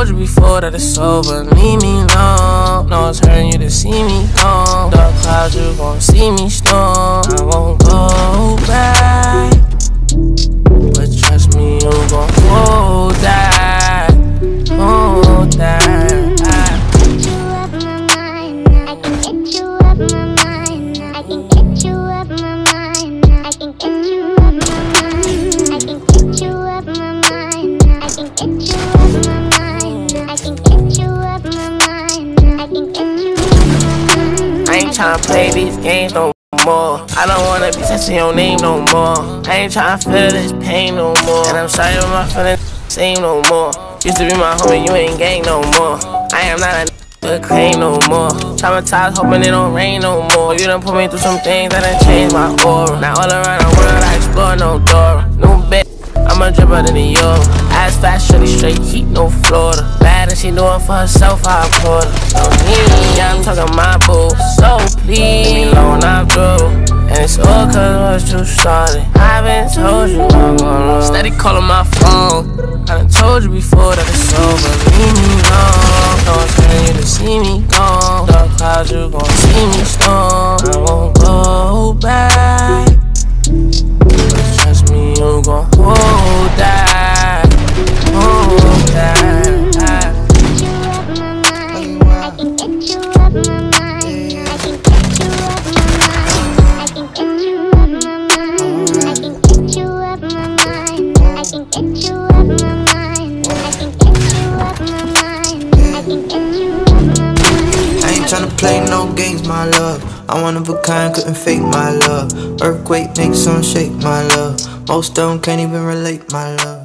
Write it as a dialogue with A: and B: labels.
A: told you before that it's over. Leave me alone. No, it's hurting you to see me gone. Dark clouds, you gon' see me storm. I won't go back, but trust me, you gon' hold that, hold that. I ain't tryna play these games no more. I don't wanna be touching your name no more. I ain't tryna feel this pain no more. And I'm sorry when my feelings same no more. Used to be my homie, you ain't gang no more. I am not a claim no more. Traumatized, hoping it don't rain no more. You done put me through some things that done changed my aura. Now all around the world I explore no door. New bitch, I'm a dripper than the Euro. Ass fast, shorty straight heat, no Florida. Bad and she doing for herself, I applaud her. No need, yeah, I'm talking my boo. So please, leave me alone, I'm through. And it's all cause what you started. I been told you I'm gonna lose. Steady calling my phone. I done told you before that it's over. Leave me alone. No one's telling you to see me gone. Dark clouds, you gon' see me storm. I won't go back, but trust me, you gon' hold that, hold that.
B: Tryna play no games, my love. I'm one of a kind, couldn't fake my love. Earthquake makes some shake, my love. Most of them can't even relate, my love.